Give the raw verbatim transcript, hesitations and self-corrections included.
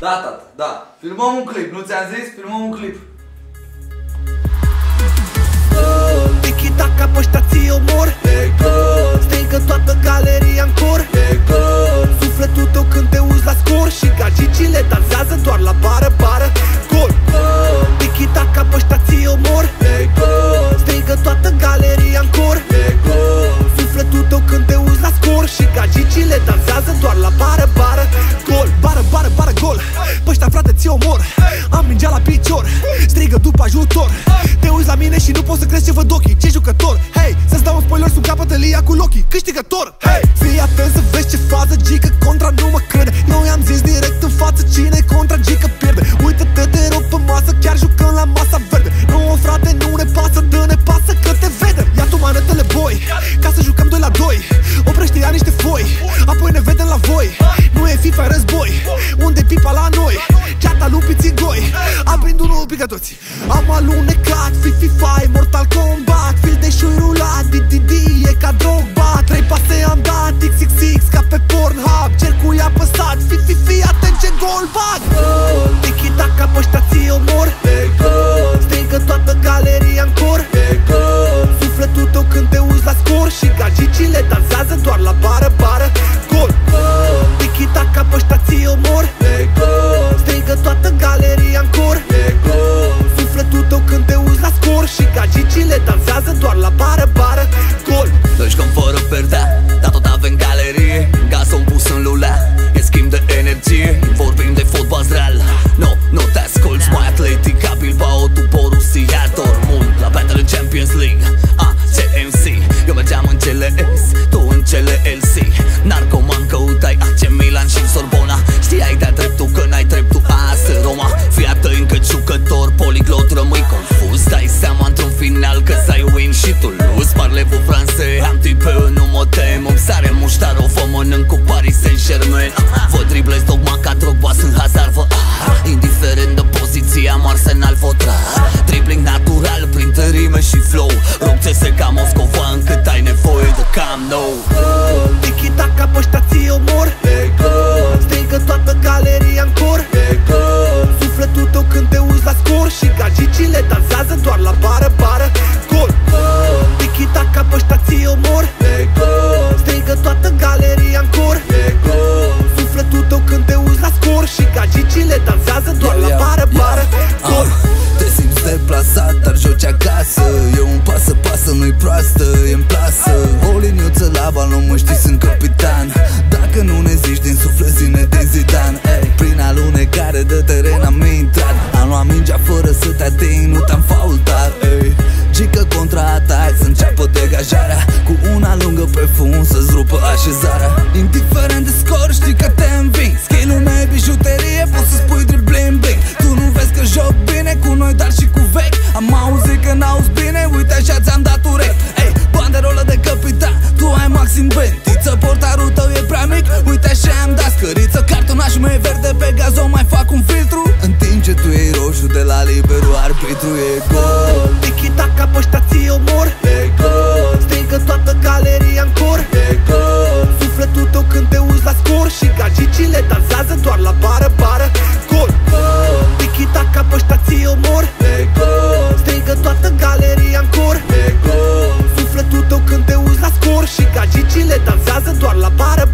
Da, tată, da. Filmăm un clip, nu ți-am zis? Filmăm un clip. Tiki-taka, păștia ți omor. Strigă toată galeria în cor. Sufletul tău când te uzi la scor și gagicile dansează doar la bară, bară, gol. Tiki-taka, păștia ți omor. Strigă toată galeria în cor. Sufletul tău când te uzi la scor și gagicile dansează doar la bară, bară, gol. Bară, bară, bară, gol. Păștia, frate, ți omor. Am mingea la picior, strigă după ajutor. Te uiți la mine și nu poți să crezi ce văd ochii. Ce jucător, hei, să-ți dau un spoiler sub capătă lia cu Loki. Câștigător, hei, fii atent să vezi ce fază, gică contra nu mă crede. Eu i-am zis direct în față cine contra, gică pierde. Uită-te, te rog pe masă, chiar jucăm la masa verde. Nu, frate, nu ne pasă, dă-ne pasă că te vedem. Ia tu manetele, boi, ca să jucăm doi la doi. Oprește ia niște foi, apoi ne vedem la voi. Nu e FIFA, e război, unde pipa la noi? Ceata lupii țigoi, aprind unul pică toți. Am alunecat, FIFA, e Mortal Kombat. Fil de șui rulat, D D D, e ca Drogba. Trei pase am dat, X X X ca pe Pornhub. Cercul i-a apăsat, fi, fi, fi, atent ce gol bag. Tiki-taka, păștia ți omor. Strigă toată galeria în cor. Sufletul tău când te uzi la scor și gagicile dansează doar la bară, bară, gol. Tiki-taka, păștia ți omor. Strigă toată galeria în cor. Sufletul tău când te uzi la scor și gagicile dansează doar la bară, bară, gol. Noi jucăm fără perdea, dar tot avem galerie. Gazul pus în lulea, e schimb de energie. Vorbim de fotbal real, no, nu te asculți. Mai atletic ca Bilbao, tu Borussia Dortmund. La Battle în Champions League, A C M C. Eu mergeam în C L S, tu în C L L C. Narcoman căutai A C Milan și Sorbona. Știai de-a dreptul că n-ai dreptul A S Roma. Fii atent încă jucător, poliglot, rămâi confuz. Dai seama într-un final că s-ai win și tu lose. Parlez-vous français, un petit peu, nu mă tem. Îmi sare muștarul, vă mănânc cu Paris Saint-Germain. Vă driblez dogma ca Drogba, sunt Hazard, vă ah. Indiferent de poziție, am Arsenal, vă trag. Dribbling natural, printre rime și flow. Rog C S ca Moscova, încât ai nevoie de Camp Nou. Tiki-taka, păștia ți omor. Strigă toată galeria în cor. Sufletul tău când te uzi la scor și gagicile dansează doar la bară, bară, gol. Tiki-taka, păștia ți omor. Strigă toată galeria în cor. Sufletul tău când te uzi la scor și gagicile dansează doar la bară, bară, gol. Te simți deplasat, dar joci acasă. E un pasă-pasă, nu-i proastă, e-n plasă. O liniuță la balon, mă știi, sunt capitan. Dacă nu ne zici din suflet, zine de Zidane. Ey, prin alunecare de teren am intrat. Am luat mingea fără să te ating, nu te-am faultat. Ey, gică contra-atac, să înceapă degajarea. Cu una lungă pe fund să-ți rupă așezarea. Indiferent de scor, știi că te înving. Skill-ul meu e bijuterie, poți să spui dribbling bling. Tu nu vezi că joc bine cu noi, dar și cu vechi. Am auzit că n-auzi bine, uite așa ți-am dat urechi. Ey, banderolă de capitan, tu ai maxim bentiță. Portarul tău e prea mic, uite așa am dat scăriță. Cartonașul meu e verde, pe gazon mai fac un filtru. În timp ce tu iei roșu de la liberul arbitru, e gol. Tiki-taka, păștia ți omor. Strigă toată galeria în cor. Sufletul tău când te uzi la scor și gagicile dansează doar la bară, bară, gol. Tiki-taka, păștia ți omor. Strigă toată galeria în cor. Sufletul tău când te uzi la scor și gagicile dansează doar la bară,